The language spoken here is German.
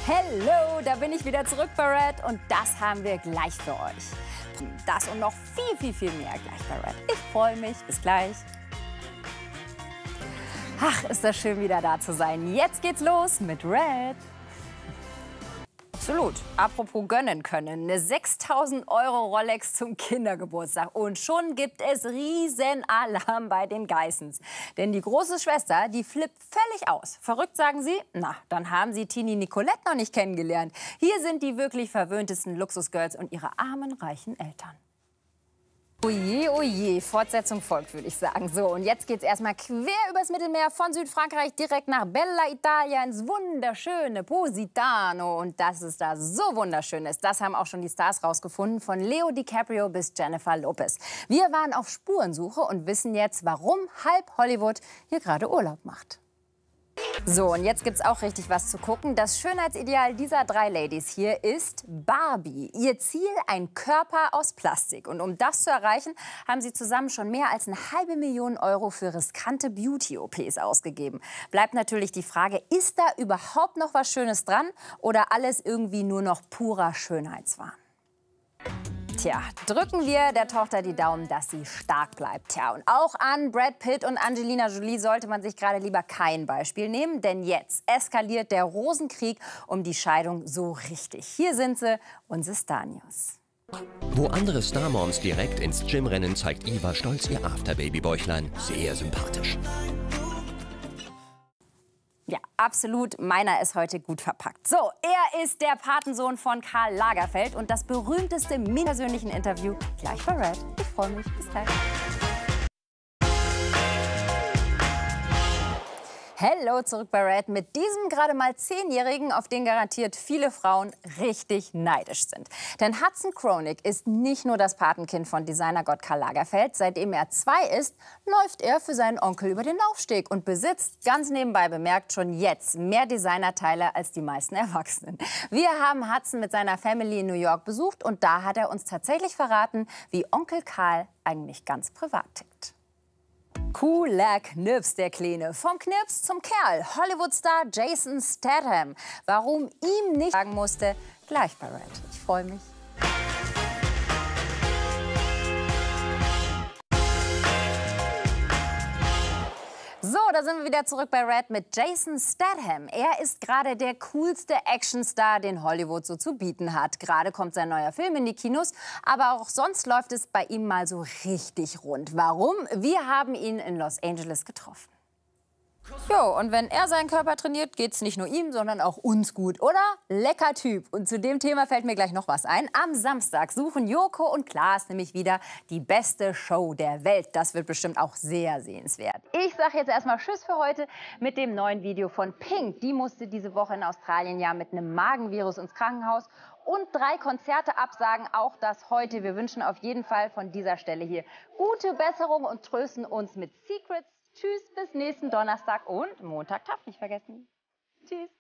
Hello, da bin ich wieder zurück bei Red und das haben wir gleich für euch. Das und noch viel mehr gleich bei Red. Ich freue mich. Bis gleich. Ach, ist das schön, wieder da zu sein. Jetzt geht's los mit Red. Absolut. Apropos gönnen können. Eine 6.000 € Rolex zum Kindergeburtstag. Und schon gibt es Riesenalarm bei den Geissens. Denn die große Schwester, die flippt völlig aus. Verrückt, sagen sie? Na, dann haben sie Tini Nicolette noch nicht kennengelernt. Hier sind die wirklich verwöhntesten Luxusgirls und ihre armen, reichen Eltern. Oje, Fortsetzung folgt, würde ich sagen. So, und jetzt geht's erstmal quer übers Mittelmeer von Südfrankreich direkt nach Bella Italia ins wunderschöne Positano. Und dass es da so wunderschön ist, das haben auch schon die Stars rausgefunden, von Leo DiCaprio bis Jennifer Lopez. Wir waren auf Spurensuche und wissen jetzt, warum halb Hollywood hier gerade Urlaub macht. So, und jetzt gibt's auch richtig was zu gucken. Das Schönheitsideal dieser 3 Ladies hier ist Barbie. Ihr Ziel, ein Körper aus Plastik. Und um das zu erreichen, haben sie zusammen schon mehr als 500.000 € für riskante Beauty-OPs ausgegeben. Bleibt natürlich die Frage, ist da überhaupt noch was Schönes dran oder alles irgendwie nur noch purer Schönheitswahn? Tja, drücken wir der Tochter die Daumen, dass sie stark bleibt. Tja, und auch an Brad Pitt und Angelina Jolie sollte man sich gerade lieber kein Beispiel nehmen, denn jetzt eskaliert der Rosenkrieg um die Scheidung so richtig. Hier sind sie, unsere Stanios. Wo andere Starmoms direkt ins Gym rennen, zeigt Eva stolz ihr Afterbaby-Bäuchlein. Sehr sympathisch. Ja, absolut. Meiner ist heute gut verpackt. So, er ist der Patensohn von Karl Lagerfeld und das berühmteste persönlichen Interview gleich bei Red. Ich freue mich. Bis gleich. Hello, zurück bei Red mit diesem gerade mal 10-Jährigen, auf den garantiert viele Frauen richtig neidisch sind. Denn Hudson Chronic ist nicht nur das Patenkind von Designergott Karl Lagerfeld. Seitdem er 2 ist, läuft er für seinen Onkel über den Laufsteg und besitzt, ganz nebenbei bemerkt, schon jetzt mehr Designerteile als die meisten Erwachsenen. Wir haben Hudson mit seiner Family in New York besucht und da hat er uns tatsächlich verraten, wie Onkel Karl eigentlich ganz privat tickt. Cooler Knips, der Kleine. Vom Knips zum Kerl. Hollywood-Star Jason Statham. Warum ihm nicht sagen musste, gleich bei Red. Ich freue mich. So, da sind wir wieder zurück bei Red mit Jason Statham. Er ist gerade der coolste Actionstar, den Hollywood so zu bieten hat. Gerade kommt sein neuer Film in die Kinos, aber auch sonst läuft es bei ihm mal so richtig rund. Warum? Wir haben ihn in Los Angeles getroffen. Jo, und wenn er seinen Körper trainiert, geht's nicht nur ihm, sondern auch uns gut, oder? Lecker Typ. Und zu dem Thema fällt mir gleich noch was ein. Am Samstag suchen Joko und Klaas nämlich wieder die beste Show der Welt. Das wird bestimmt auch sehr sehenswert. Ich sage jetzt erstmal Tschüss für heute mit dem neuen Video von Pink. Die musste diese Woche in Australien ja mit einem Magenvirus ins Krankenhaus und 3 Konzerte absagen. Auch das heute. Wir wünschen auf jeden Fall von dieser Stelle hier gute Besserung und trösten uns mit Secrets. Tschüss, bis nächsten Donnerstag und Montag darf nicht vergessen. Tschüss.